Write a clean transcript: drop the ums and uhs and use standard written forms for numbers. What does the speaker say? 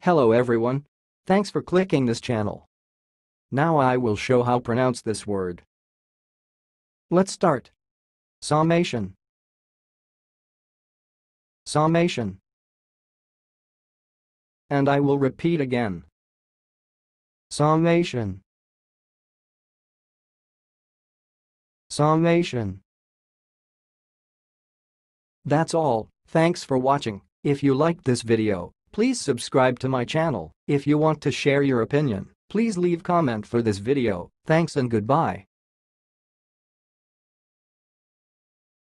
Hello everyone. Thanks for clicking this channel. Now I will show how pronounce this word. Let's start. Sommation. Sommation. And I will repeat again. Sommation. Sommation. That's all. Thanks for watching. If you liked this video, please subscribe to my channel. If you want to share your opinion, please leave comment for this video. Thanks and goodbye.